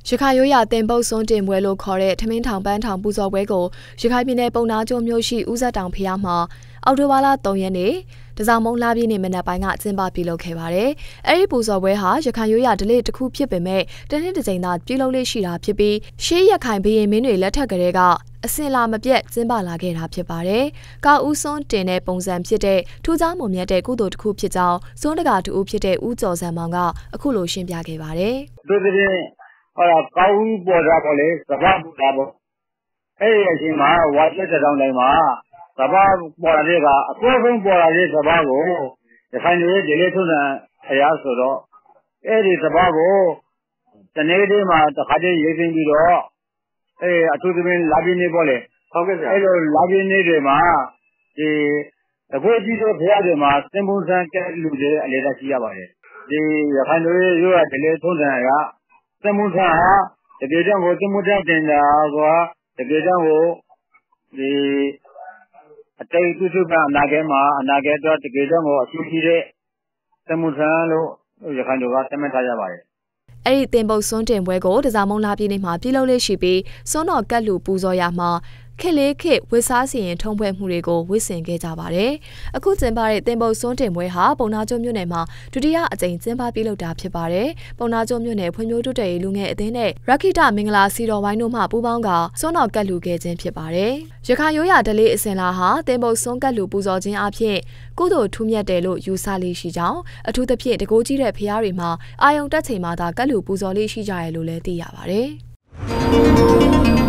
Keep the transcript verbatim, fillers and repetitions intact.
ရခိုင်ရိုးရာတင်ပုတ်စွန်းတင်ပွဲလို့ခေါ်တဲ့ထမင်းထောင်ပန်းထောင်ပူဇော်ပွဲကိုရခိုင်ပြည်နယ်ပုံနာကျိုးမြို့ရှိဦးဇက်တောင်ဖျားမှာအောက်တိုဘာလ၃ရက်နေ့တစောင်းမုံလာပြည့်နေ့မနက်ပိုင်းကကျင်းပပြုလုပ်ခဲ့ပါတယ်။အဲဒီပူဇော်ပွဲဟာရခိုင်ရိုးရာဓလေ့တစ်ခုဖြစ်ပေမဲ့တနှစ်တစ်ကြိမ်သာပြုလုပ်လေးရှိတာဖြစ်ပြီးရှေးရခိုင်ဘုရင်မင်းတွေလက်ထက်ကတည်းကအစင်လာမပြတ်ကျင်းပလာခဲ့တာဖြစ်ပါတယ်။ကာဦးစွန်းတင်တဲ့ပုံစံဖြစ်တဲ့ထူးခြားမွန်မြတ်တဲ့ကုသိုလ်တစ်ခုဖြစ်ကြောင်းစွန်းတကာတူဦးဖြစ်တဲ့ဦးကျော်စံမောင်ကအခုလိုရှင်းပြခဲ့ပါတယ်။တို့တဲ့ဟောတာကောင်းဦးပေါ်တာပေါ့လေစဘာပူတာပေါ့အဲ့ဒီအချိန်မှာဝါချက်တောင်တိုင်းမှာစဘာပေါ်လာတဲ့ကအကောဆုံးပေါ်လာတဲ့စဘာကိုရခိုင်တွေဒီလေးထုံးတဲ့အရာဆိုတော့အဲ့ဒီစဘာကိုတနေ့တည်းမှာတစ်ခါတည်းရေးသိမ်းပြီးတော့အဲအထူးသဖြင့်လာပြင်းနေပေါ့လေဟုတ်ကဲ့ဆရာအဲ့လိုလာပြင်းနေတွေမှာဒီတကွေးကြီးတို့ဖရားတွေမှာစင်ပုံစံကဲလူတွေအလေတက်ရှိရပါတယ်ဒီရခိုင်တွေရိုးရဒီလေးထုံးတဲ့အရာစင်မှုထဟာတကယ်တော့ကိုစင်မှုထတင်တာကတကယ်တော့ကိုဒီအတိတ်သူစုကအနာဂတ်မှာအနာဂတ်တော့တကယ်တော့ကိုအကျိုးရှိတဲ့စင်မှုထလို့ရခိုင်တွေကသတ်မှတ်ထားကြပါတယ်အဲ့ဒီတင်ပုတ်စွန်းတင်ပွဲကိုတစားမုံလာပြည်နေ့မှာပြုလုပ်လေးရှိပြီးစွန်းတော်ကတ်လူပူဇော်ရမှာခက်လေးခက်ဝစ်စားစီရင်ထုံးဖွဲ့မှုတွေကိုဝစ်ဆင်ခဲ့ကြပါတယ်။အခုကျင်းပတဲ့တင်ပုတ်စွန်းတင်ပွဲဟာပုံနာကျိုးမြို့နယ်မှာဒုတိယအကြိမ်ကျင်းပပြုလုပ်တာဖြစ်ပါတယ်။ပုံနာကျိုးမြို့နယ်ဖွံ့ဖြိုးတိုးတက်ရေးလူငယ်အသင်းနဲ့ရခိတမင်္ဂလာစီတော်ဝိုင်းတို့မှပူးပေါင်းကစွန်းတော်ကတ်လူခဲ့ခြင်းဖြစ်ပါတယ်။ရခိုင်ရိုးရာဓလေ့အစဉ်လာဟာတင်ပုတ်စွန်းကတ်လူပူဇော်ခြင်းအပြင်ကုသိုလ်ထူးမြတ်တယ်လို့ယူဆလေးရှိကြောင်းအထူးသဖြင့်တကိုးကြီးတဲ့ဖရားတွေမှာအာယုံတက်ချိန်မှာသာကတ်လူပူဇော်လေးရှိကြရလို့လည်းသိရပါတယ်။